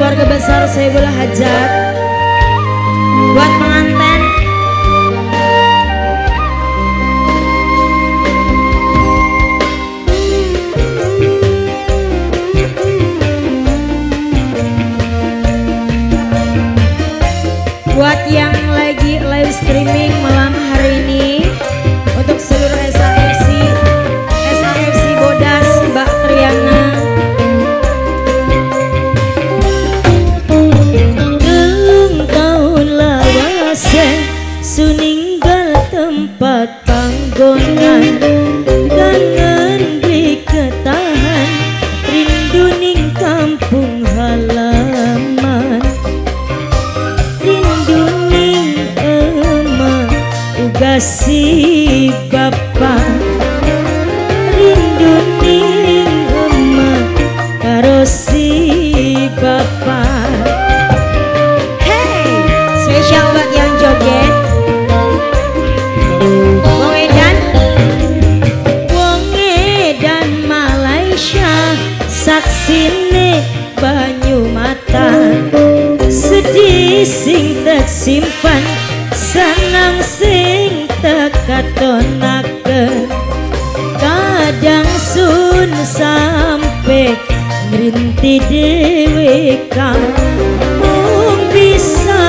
keluarga besar Saiful Hajat, buat pengantin, buat yang lagi live streaming malam hari ini, untuk seluruh SAFC Bodas, Mbak Triana. Suninggal tempat panggonan, kangen beli ketahan, rindu ning kampung halaman, rindu ning emak uga si bapa, rindu ning emak karo si bapa. Hey, spesial buat yang joget. Saksine banyu mata, sedih sing tersimpan, senang sing tekatonaken, kadang sun sampai ngrinti dhewe kang mung bisa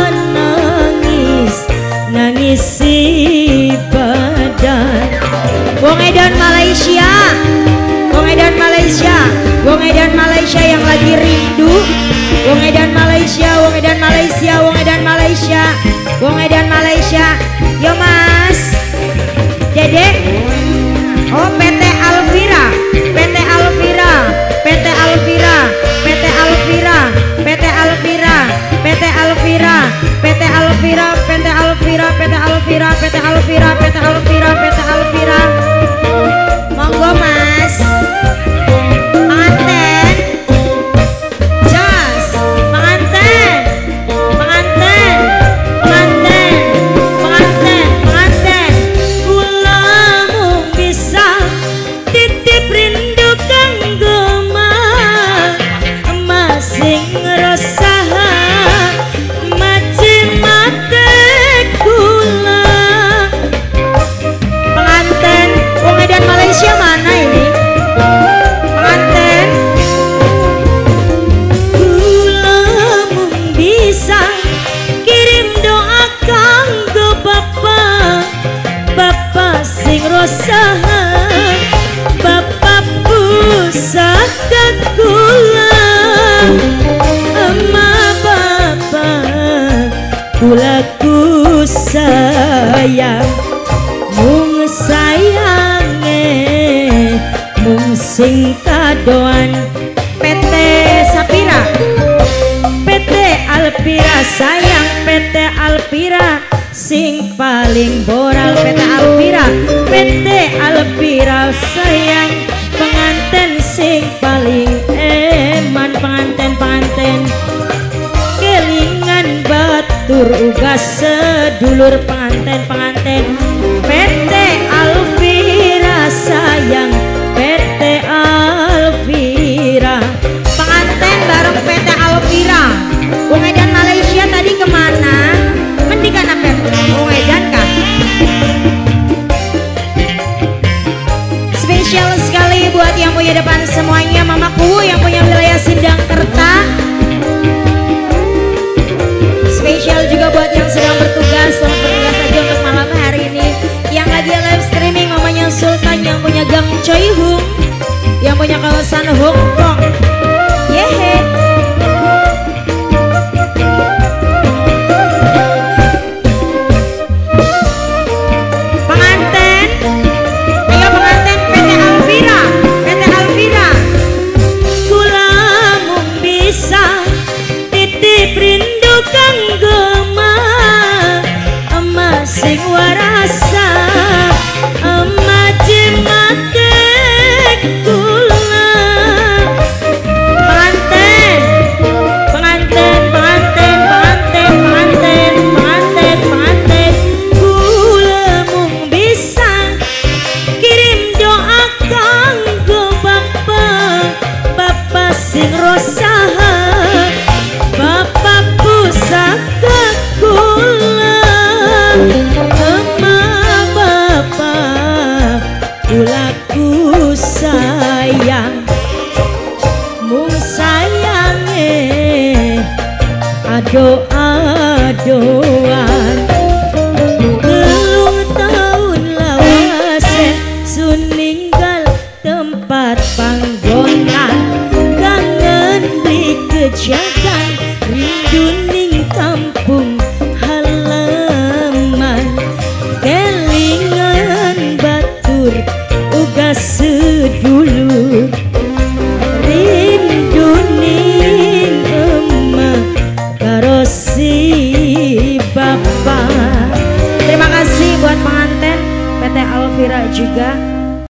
nangis si badan. Wong Edan Malaysia, Wong Edan Malaysia, Wong Edan Malaysia yang lagi rindu. Wong Edan Malaysia, Wong Edan Malaysia, Wong Edan Malaysia, Wong Edan Malaysia. Yo Mas, Dedek. Oh PT Alvira, PT Alvira, PT Alvira, PT Alvira, PT Alvira, PT Alvira, PT Alvira, PT Alvira, PT Alvira, PT Alvira, PT Alvira, PT Alvira. Monggo Mas. Penganten. Jas, penganten. Penganten. Penganten. Penganten, penganten. Kula mung bisa titip rindu kanggo emak sing ngrasaha mati kula. Penganten Wong Edan Malaysia mana ini? Penganten. Kula mung bisa kirim doa kanggo Bapak sing rosaha, Bapak pusaka kula. Bapak kula ku sayang, mung sayange mung sing kadoan. PT Sapira, PT Alpira sayang, PT Alpira sing paling boral. PT Alpira, PT Alpira sayang, penganten sing paling eman. Penganten kelingan batur uga sedulur. Penganten PT Alpira sayang, PT Alpira. penganten bareng PT Alvira. Wong Edan Malaysia tadi kemana? Mendingan apa? Wong Edan kah? Spesial sekali buat yang punya depan semuanya, mamaku yang punya wilayah Sindangkerta. Spesial juga buat yang sedang bertugas, selamat bertugas saja untuk malam hari ini. Yang lagi live streaming mamanya Sultan yang punya Gang Choi Hung, yang punya kawasan Hong Kong. Yehe. Penganten, ayo penganten PT Alvira, PT Alvira. Kula mung bisa titip rindu kanggo emak sing warasa, emak jemate aku sayang mung sayange ado-adoan. Telung tahun lawase sun ninggal tempat panggonan, kangen beli kejagan rindu ning kampung halaman. Kelingan batur uga sedulur, rindu ning emak karo si bapak. Terima kasih buat pengantin PT Alvira juga.